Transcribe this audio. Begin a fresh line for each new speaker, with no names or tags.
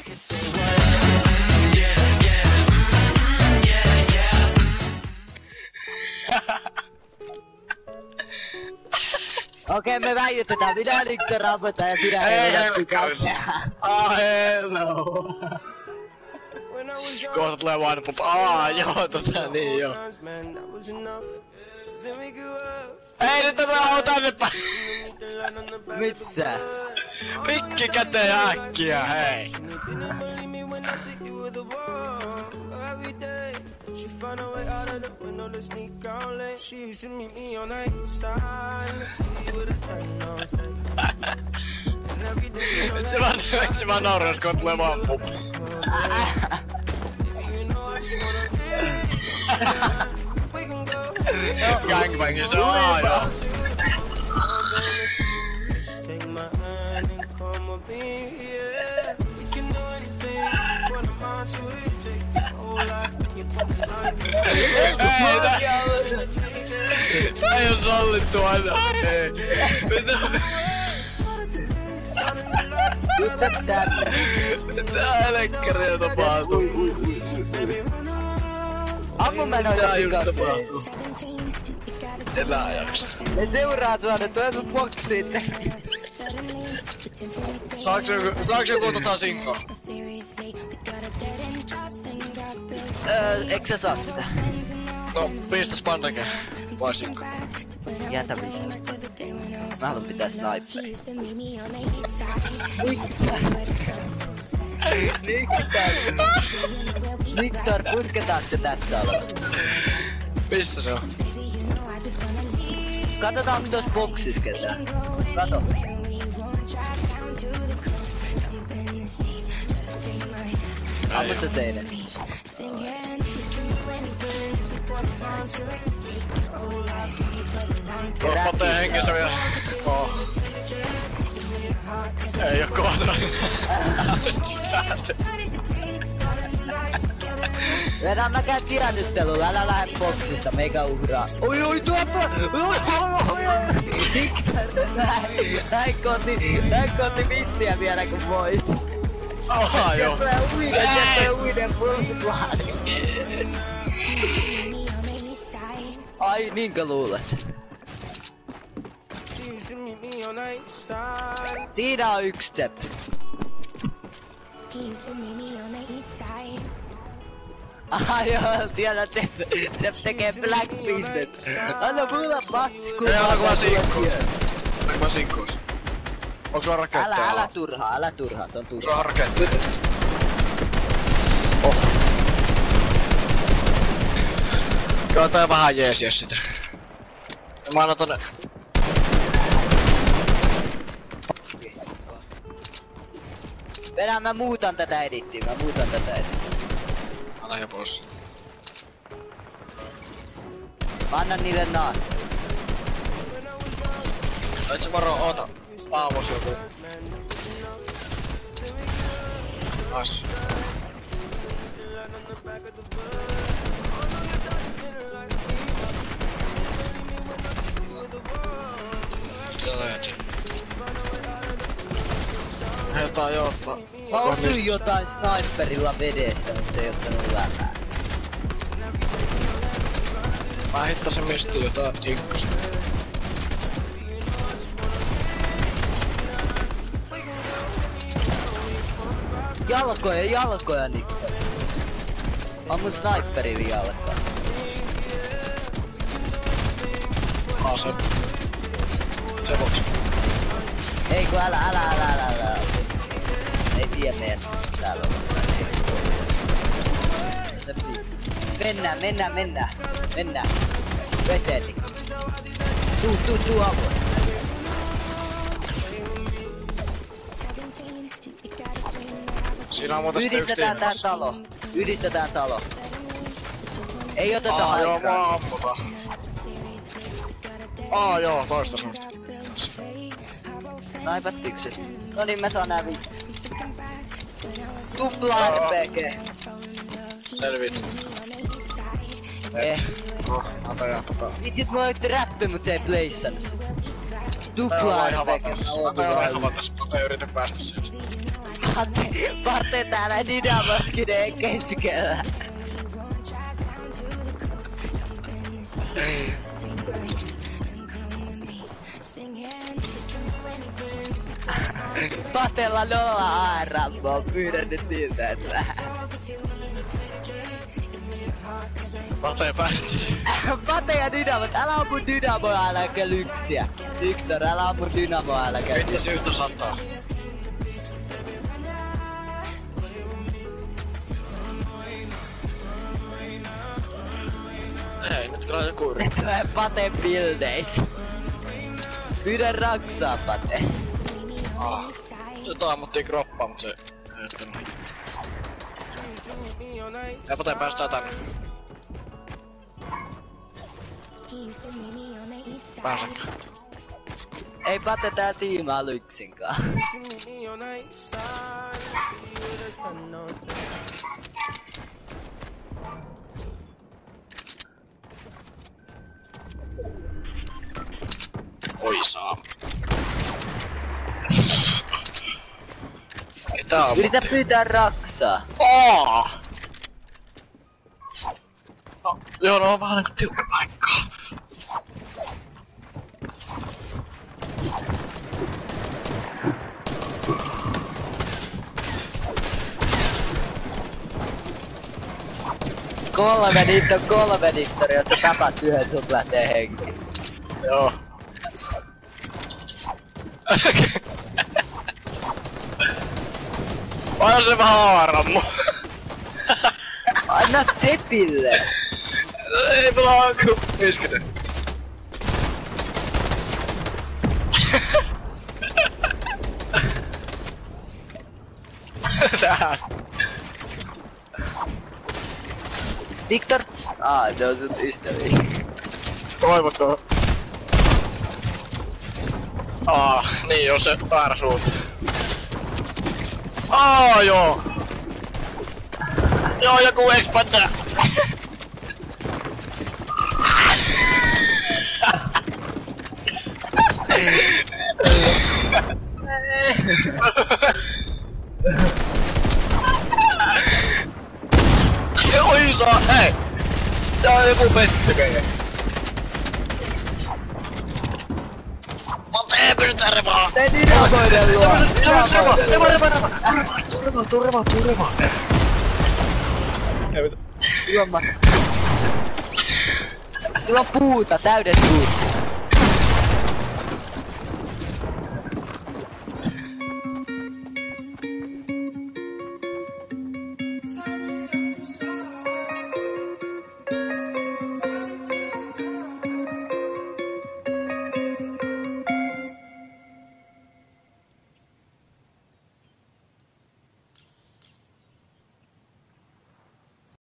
Okei, me väitetään. Minä Nikto rampotaan ja sinä ei vedä pikausia.
Hello. Kohta tulee one pop. Joo, niin joo. Ei nyt tätä tänne päin!
Missä?
Pikki käteen äkkiä, hei! Nyt se vaan nauraa, kun tulee vaan pup. Gangbangin se on joo. Tää ei oo sallittu aina. Ei.
Nyt sä tänne.
Mitä helekkäriä tapahtuu?
Ammu mä noita pikausia.
Elää jaksa.
Ne seuraa sua, ne tulee sun boksiin.
Saaks joku sinkoa?
Eikö sä saa sitä?
No, pistas pandake. Vai sinko?
Jätä pistä. Mä haluan pitää sniperi. Victor, pusketaanko se tässä oleva?
Missä se on?
Katsotaan onko tuossa boksis ketään. Kato. Ammu se seinä.
Potee hengessä vielä. Ei oo kohta.
Vedän mä käyn tiedustelulla, älä lähde boksista, meikä uhraa. Oi tuota! Victor, näin kooti mistiä vielä kun vois.
Joo.
Se uiden pulsiplaan. Ai niinkö luulet? Siinä on yksi step. Joo, siellä se tekee black pistet. Anna mulla matsku.
Ei, anna kun mä sinkkuus. Onks sulla raketteja?
Älä turhaa, se on turhaa.
Sulla on raketteja. Joo, tää vähän jeesiä sitä. Mä annan tonne.
Vedän, mä muutan tätä edittiä,
Anna jo bossit.
Mä annan niille naan.
Et sä varo, oota. Paavos joku. As. Jotain jotta.
Mä osuin jotain sniperilla vedestä, mutta ei ottanut lämää.
Mä hittasin mistiin jotain inkkosta.
Jalkoja Nikko. Ammun sniperilla jalkaa.
Se boksi.
Ei kun älä. Ei tiedä meidän täällä on. Mennään. Veteen Nikko. Tuu avun.
Siinä on muuten sitten yksi tiimikas.
Yhdistetään talo. Ei oteta aikaa.
Joo, mä ammutaan. Joo, toista suusta.
Naipattiinko se? Noniin mä saan nää vittu. Tupla RPG.
Selvit. Anta ja
Vitsit mä oitte räppi, mut se ei pleissannut sitä. tuplaa
Pate on havatas. Pate yritä päästä sieltä.
Pate täällä Dynamoskineen keskellä. Patella 0 A-rammoa, pyydän nyt siltä, että...
Pate päästis.
Pate ja Dynamo, älä ammu Dynamoa äläkä lyksiä. Victor, älä ammu Dynamoa äläkä lyksiä.
Vittas yhtä sataa. Ei, nyt kyllä joku yrittää.
Tulee Paten buildeis. Pyydän raksaa, Pate.
Jotain ammuttiin kroppaa, mut se ei ottanut hitti. Ei Pate päästää tänne. Pääsetkö?
Ei Pate tää tiimaa yksinkaan.
Oi saa. Mitä on?
Yritä pyytää raksaa.
No, joo, no on vähän niinku tiukka paikka.
Niitä on 3 Victor, jos sä tapat yhden, sut lähtee henki.
Joo. Anna se vähän haarammu.
Anna Sepille!
Ei mulla on kuppisketä. Tähän.
Victor! Ne on sun ystäviä.
Toivottaa. Niin on se väärä suunta. Joo. Joo, joku expander. Oi saa, hei! Tää on joku pettykäjä. Mate, pystytään remaa!
Tee Dynamoiden luo!
Turva!
Ilman puuta, täydet puut.